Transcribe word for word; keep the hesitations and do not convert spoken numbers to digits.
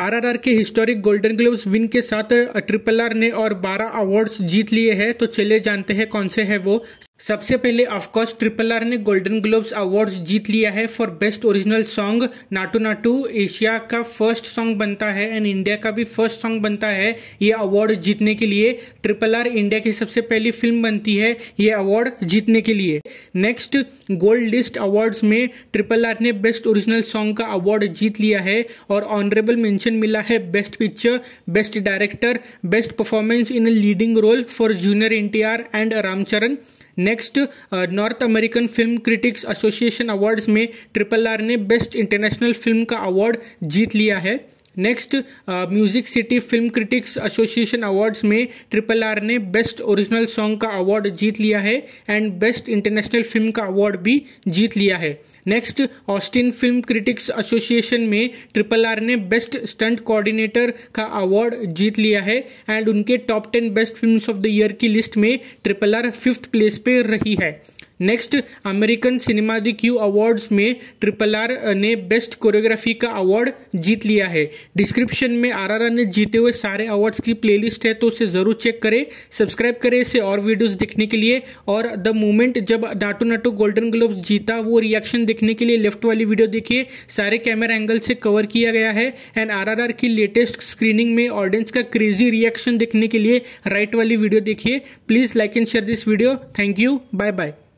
आरआरआर के historic golden globes win के साथ ट्रिपल आर ने और बारह अवार्ड्स जीत लिए हैं। तो चलिए जानते हैं कौन से हैं वो। सबसे पहले ऑफकोर्स ट्रिपल आर ने गोल्डन ग्लोब्स अवार्ड्स जीत लिया है for best original song. Naatu Naatu Asia का फर्स्ट सॉन्ग बनता है एंड इंडिया का भी फर्स्ट सॉन्ग बनता है ये अवार्ड जीतने के लिए। ट्रिपल आर इंडिया की सबसे पहली फिल्म बनती है ये अवार्ड जीतने के लिए। नेक्स्ट, गोल्ड लिस्ट अवार्ड्स में ट्रिपल आर ने बेस्ट ओरिजिनल सॉन्ग का अवार्ड जीत लिया है और ऑनरेबल मेंशन मिला है best picture, best director, best performance in leading role for junior NTR and Ramcharan. Next, north American film critics association awards में ट्रिपल आर ने बेस्ट इंटरनेशनल फिल्म का अवार्ड जीत लिया है। Next, music city film critics association awards में triple R ने best original song का award जीत लिया है एंड बेस्ट इंटरनेशनल फिल्म का अवार्ड भी जीत लिया है। Next, Austin film critics association में ट्रिपल आर ने बेस्ट स्टंट कोऑर्डिनेटर का अवार्ड जीत लिया है एंड उनके top ten best films of the year की लिस्ट में ट्रिपल आर फिफ्थ प्लेस पे रही है। नेक्स्ट, American cinema the Q awards में ट्रिपल आर ने बेस्ट कोरियोग्राफी का अवार्ड जीत लिया है। डिस्क्रिप्शन में आरआरआर ने जीते हुए सारे अवार्ड्स की प्लेलिस्ट है तो उसे जरूर चेक करें, सब्सक्राइब करें इसे और वीडियोस देखने के लिए। और द मोमेंट जब नाटू नाटू गोल्डन ग्लोब्स जीता वो रिएक्शन देखने के लिए लेफ्ट वाली वीडियो देखिए, सारे कैमरा एंगल से कवर किया गया है। एंड आरआरआर की लेटेस्ट स्क्रीनिंग में ऑडियंस का क्रेजी रिएक्शन देखने के लिए राइट वाली वीडियो देखिए। Please like and share this video. Thank you, bye bye.